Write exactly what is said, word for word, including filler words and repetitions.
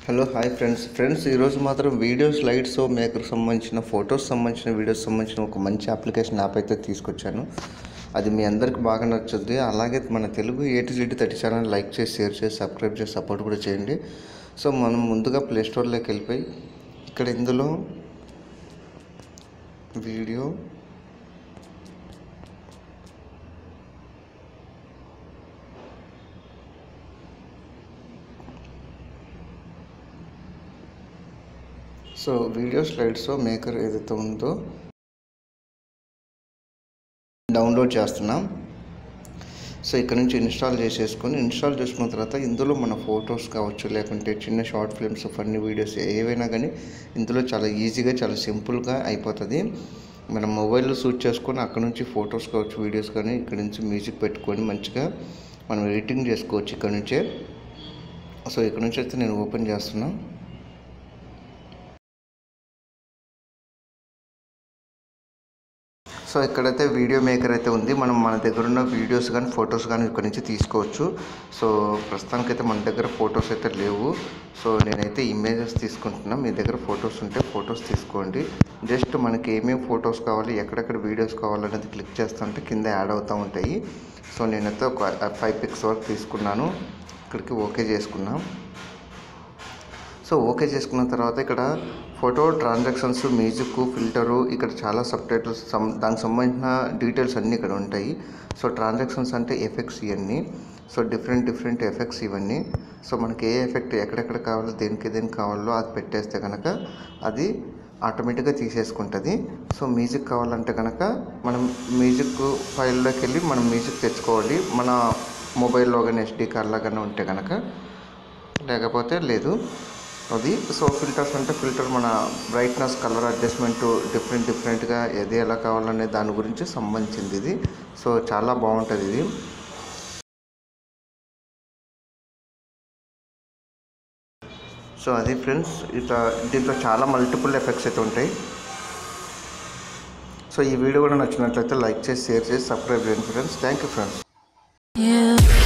Hello hi friends friends ఈరోజు మాత్రం video slide show maker సంబంధించిన ఫొటోస్ సంబంధించిన వీడియోస్ సంబంధించిన ఒక మంచి అప్లికేషన్ యాప్ అయితే తీసుకొచ్చాను. అది మీ అందరికి బాగా నచ్చుద్ది. అలాగే మన Telugu A to Z thirty channel like చేసి షేర్ చేసి సబ్స్క్రైబ్ చేసి సపోర్ట్ కూడా చేయండి. సో మనం ముందుగా ప్లే స్టోర్లోకి వెళ్ళిపోయి ఇక్కడ ఇందులో video so video slide show maker ఏదైతే ఉందో డౌన్లోడ్ చేస్తున్నాం. సో ఇక్కడ నుంచి ఇన్స్టాల్ చేసేసుకొని ఇన్స్టాల్ చేసుకున్న తర్వాత ఇందులో మన ఫొటోస్ కావచ్చు, లేకుంటే చిన్న షార్ట్ ఫిల్మ్స్, ఫన్నీ వీడియోస్ ఏవైనా కానీ ఇందులో చాలా ఈజీగా చాలా సింపుల్గా అయిపోతుంది. మనం మొబైల్లో షూట్ చేసుకొని అక్కడ నుంచి ఫొటోస్ కావచ్చు, వీడియోస్ కానీ ఇక్కడ నుంచి మ్యూజిక్ పెట్టుకొని మంచిగా మనం ఎడిటింగ్ చేసుకోవచ్చు ఇక్కడ నుంచే. సో ఇక్కడ నుంచి అయితే నేను ఓపెన్ చేస్తున్నాను. సో ఇక్కడైతే వీడియో మేకర్ అయితే ఉంది. మనం మన దగ్గర ఉన్న వీడియోస్ కానీ ఫొటోస్ కానీ ఇక్కడ నుంచి తీసుకోవచ్చు. సో ప్రస్తుతానికైతే మన దగ్గర ఫొటోస్ అయితే లేవు. సో నేనైతే ఇమేజెస్ తీసుకుంటున్నా. మీ దగ్గర ఫొటోస్ ఉంటే ఫొటోస్ తీసుకోండి. జస్ట్ మనకి ఏమేమి ఫొటోస్ కావాలి, ఎక్కడెక్కడ వీడియోస్ కావాలనేది క్లిక్ చేస్తుంటే కింద యాడ్ అవుతూ ఉంటాయి. సో నేనైతే ఒక ఫైవ్ పిక్స్ వరకు తీసుకున్నాను. ఇక్కడికి ఓకే చేసుకున్నాం. సో ఓకే చేసుకున్న తర్వాత ఇక్కడ ఫోటో, ట్రాన్సాక్షన్స్, మ్యూజిక్, ఫిల్టరు, ఇక్కడ చాలా సబ్ టైటిల్స్ సం దానికి సంబంధించిన డీటెయిల్స్ అన్నీ ఇక్కడ ఉంటాయి. సో ట్రాన్సాక్షన్స్ అంటే ఎఫెక్ట్స్ ఇవన్నీ. సో డిఫరెంట్ డిఫరెంట్ ఎఫెక్ట్స్ ఇవన్నీ. సో మనకి ఏ ఎఫెక్ట్ ఎక్కడెక్కడ కావాలో, దేనికి దేనికి కావాలో అది పెట్టేస్తే కనుక అది ఆటోమేటిక్గా తీసేసుకుంటుంది. సో మ్యూజిక్ కావాలంటే కనుక మనం మ్యూజిక్ ఫైల్లోకి వెళ్ళి మనం మ్యూజిక్ తెచ్చుకోవాలి. మన మొబైల్లో కానీ ఎస్డి కార్డ్లో కానీ ఉంటే కనుక, లేకపోతే లేదు అది. సో ఫిల్టర్స్ అంటే ఫిల్టర్ మన బ్రైట్నెస్, కలర్ అడ్జస్ట్మెంట్ డిఫరెంట్ డిఫరెంట్గా ఏది ఎలా కావాలనే దాని గురించి సంబంధించింది ఇది. సో చాలా బాగుంటుంది ఇది. సో అది ఫ్రెండ్స్, ఇట్లా దీంట్లో చాలా మల్టిపుల్ ఎఫెక్ట్స్ అయితే ఉంటాయి. సో ఈ వీడియో కూడా నచ్చినట్లయితే లైక్ చేసి షేర్ చేసి సబ్స్క్రైబ్ చేయండి ఫ్రెండ్స్. Thank you friends.